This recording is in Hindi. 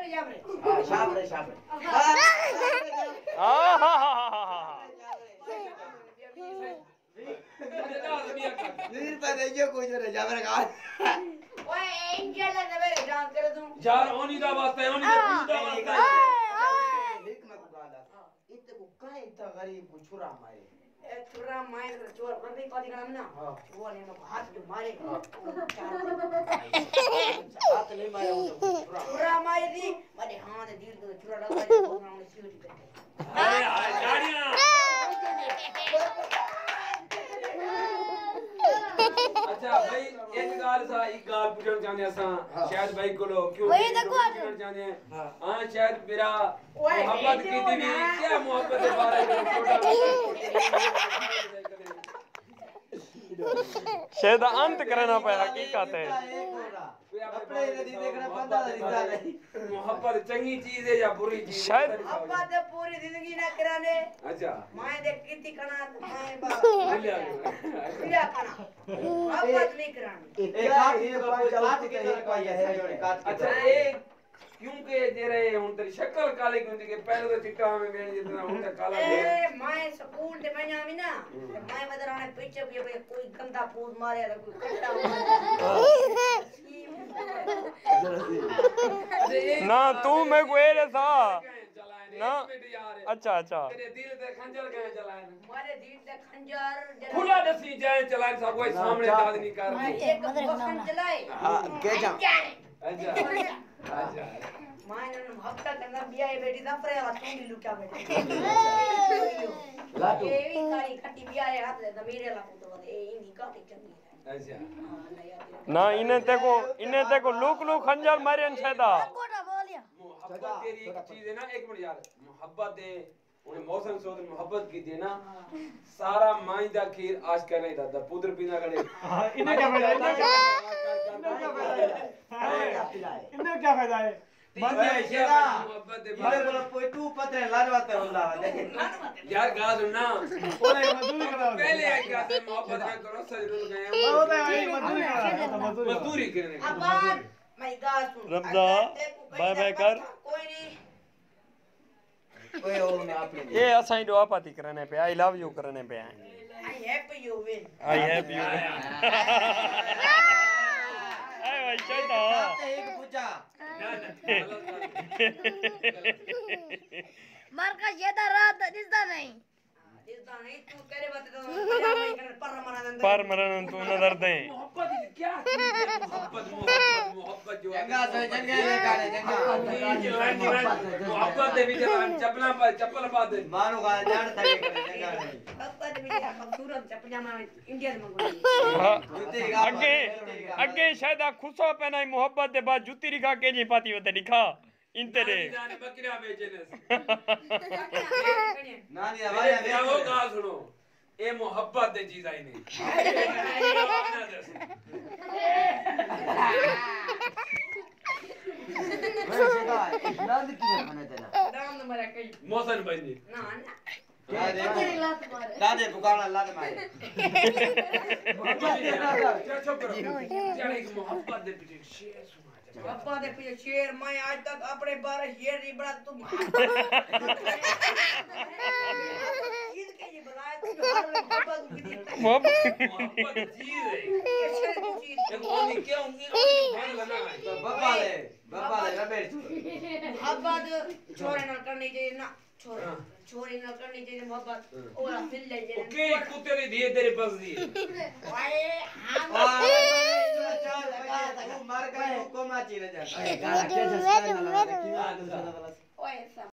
हां शाबरे शाबरे वीर पर ये कोई रे जाबरे का ओए एंजल है मेरे जान करे तू यार ओनी दा वास्ता है ओनी दे पूरा वास्ता है एक मैं को गाला इते को काहे इतना गरीब को छुरा मारे ए छुरा मार चोर बंदी पादी का ना हां वो ने हाथ जो मारे हाथ नहीं मारे वो छुरा मारे दी मारे हां दे दिल को छुरा लगा दे उन्होंने सीट पे अरे गाड़ियां अच्छा भाई एक गाल सा एक गाल पूछना चाहते असा शायद भाई को लो क्यों वही देखो पूछना चाहते हैं हां शायद मेरा मोहब्बत की थी क्या मोहब्बत के बारे में शायद अंत करना पे हकीकत है अपने नदी देखना बंदा रिश्ता नहीं मोहब्बत चंगी चीज है या बुरी चीज है शायद मोहब्बत पूरी जिंदगी ना कराने अच्छा मैं देख कितनी कना मैं बा मिल क्या कना मोहब्बत नहीं करानी एक काट ये काट के तरह का ये है काट के अच्छा ये क्योंकि तेरे हुन तेरी शक्ल काली क्यों थी कि पहले तो चिट्टा में मेरे जितना हुन तक काला है ए मैं स्कूल ते मैं आमी ना मैं बदराने पीछे भी कोई गंदा फूस मारे तो कोई कट्टा ना तू मैं को एरे सा ना अच्छा अच्छा तेरे दिल ते खंजर कहे चलाए मारे दिल ते खंजर खुला दसी जाए चलाए सब कोई सामने दाद नहीं कर एक बसन चलाए हां के जा अच्छा अच्छा माने हफ्ता करना बिया बेटी दा परे वाला तू भी लुटा बेटी लाटू ये भी काली खट्टी बिया है हाथ दे मेरे ला तो ए इनी काटी चंगी है अच्छा ना इने ते को लुक लुक खंजर मारन छदा कोटा बोलिया मोहब्बत तेरी एक चीज है ना एक मिनट यार मोहब्बत है उन्हें मौसम सोच मोहब्बत की थी ना सारा माइंदा खीर आज कर नहीं था पुत्र पीना करे इन्हें क्या फायदा इन्हें क्या फायदा है मन है शेरा मारे बोला कोई तू पत्रे लाडवाते होला यार गा सुनना ओए मजदूरी करा पहले आई क्या से मोहब्बत में करो सजरुल गए वो तो भाई मजदूरी करा मजदूरी करने अब मैं गा सुन रब्दा बाय बाय कर कोई नहीं ओए ओ ने आपने ये असाई दुआ पाती करने पे आई लव यू करने पे आए I happy you win I have you I भाई चलता एक पूछा मार का ये दा रात दिसदा नहीं दिसदा नहीं तू करे बात तो पर मरन तू नजर दे मोहब्बत क्या मोहब्बत जो जंगा से जंगे ले गाने जंगा मोहब्बत दे विजय चप्पल बात मानो गा जान थके करे जंगा मोहब्बत भी खूबसूरत पजामा इंडिया में अगे अगे शायद खुशो पहनाई मोहब्बत दे बाद जुती रिखा के जी पाती वते दिखा इंते रे जाने बकरियां बेचने नानी भाई क्या वो गाल सुनो ए मोहब्बत दे चीज आई नहीं वैसे का नाम की खाने तेरा नाम नंबर कई मौसम बंदी ना दादे पुकारा लाद मारे चुप करो यार एक मोहब्बत दे पीछे शेर सुना पापा दे पीछे शेर मैं आज तक अपने 12 शेर नहीं बड़ा तुम चीज के ये बनाया तू हर मोहब्बत चीज है एक ओनी क्यों भान लगा बाबा ले रबेड़ मोहब्बत छोरे न करनी चाहिए ना छोरी न करनी चाहिए मोहब्बत और फिर ले जाए ओके कुत्ते ने दिए तेरे पास दिए भाई हम चार बजे मार कर को माची ले जा वेट ओए